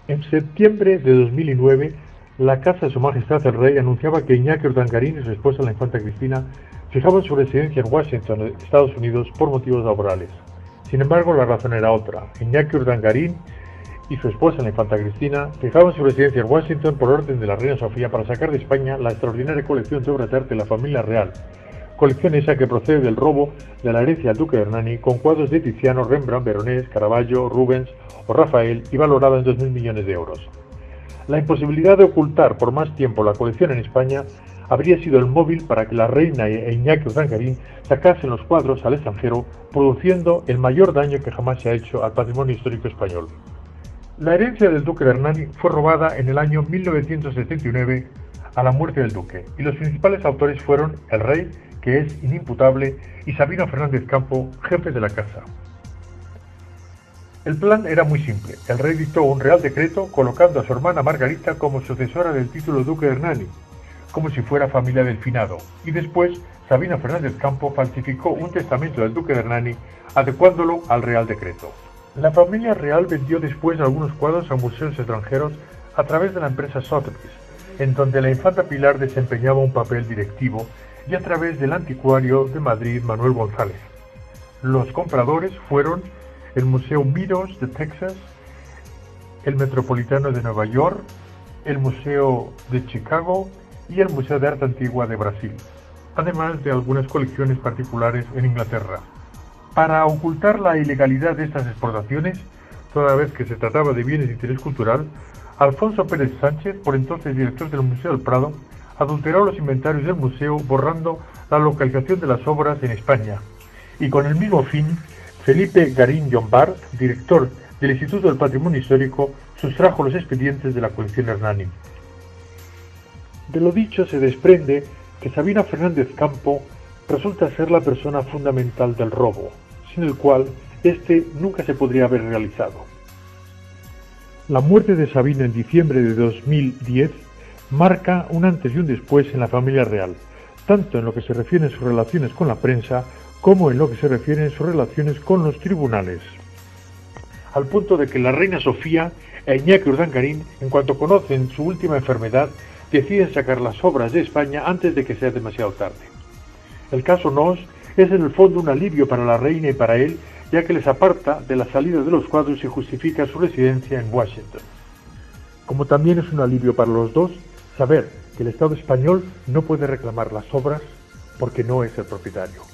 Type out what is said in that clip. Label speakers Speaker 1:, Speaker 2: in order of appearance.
Speaker 1: En septiembre de 2009, la Casa de Su Majestad el Rey anunciaba que Iñaki Urdangarín y su esposa, la infanta Cristina, fijaban su residencia en Washington, Estados Unidos, por motivos laborales. Sin embargo, la razón era otra. Iñaki Urdangarín y su esposa, la infanta Cristina, fijaban su residencia en Washington por orden de la reina Sofía para sacar de España la extraordinaria colección de obras de arte de la familia real, colección esa que procede del robo de la herencia del duque de Hernani, con cuadros de Tiziano, Rembrandt, Veronés, Caravaggio, Rubens o Rafael, y valorada en 2.000 millones de euros. La imposibilidad de ocultar por más tiempo la colección en España habría sido el móvil para que la reina e Iñaki Urdangarín sacasen los cuadros al extranjero, produciendo el mayor daño que jamás se ha hecho al patrimonio histórico español. La herencia del duque de Hernani fue robada en el año 1979 a la muerte del duque, y los principales autores fueron el rey, que es inimputable, y Sabino Fernández Campo, jefe de la casa. El plan era muy simple. El rey dictó un real decreto colocando a su hermana Margarita como sucesora del título de duque de Hernani, como si fuera familia del finado, y después Sabino Fernández Campo falsificó un testamento del duque de Hernani adecuándolo al real decreto. La familia real vendió después algunos cuadros a museos extranjeros a través de la empresa Sotheby's, en donde la infanta Pilar desempeñaba un papel directivo, y a través del anticuario de Madrid Manuel González. Los compradores fueron el Museo Meadows de Texas, el Metropolitano de Nueva York, el Museo de Chicago y el Museo de Arte Antigua de Brasil, además de algunas colecciones particulares en Inglaterra. Para ocultar la ilegalidad de estas exportaciones, toda vez que se trataba de bienes de interés cultural, Alfonso Pérez Sánchez, por entonces director del Museo del Prado, adulteró los inventarios del museo borrando la localización de las obras en España, y con el mismo fin, Felipe Garín Llombart, director del Instituto del Patrimonio Histórico, sustrajo los expedientes de la colección Hernani. De lo dicho se desprende que Sabino Fernández Campo resulta ser la persona fundamental del robo, sin el cual este nunca se podría haber realizado. La muerte de Sabino en diciembre de 2010 marca un antes y un después en la familia real, tanto en lo que se refiere a sus relaciones con la prensa como en lo que se refiere a sus relaciones con los tribunales. Al punto de que la reina Sofía e Iñaki Urdangarín, en cuanto conocen su última enfermedad, deciden sacar las obras de España antes de que sea demasiado tarde. El caso Nos es en el fondo un alivio para la reina y para él, ya que les aparta de la salida de los cuadros y justifica su residencia en Washington. Como también es un alivio para los dos saber que el Estado español no puede reclamar las obras porque no es el propietario.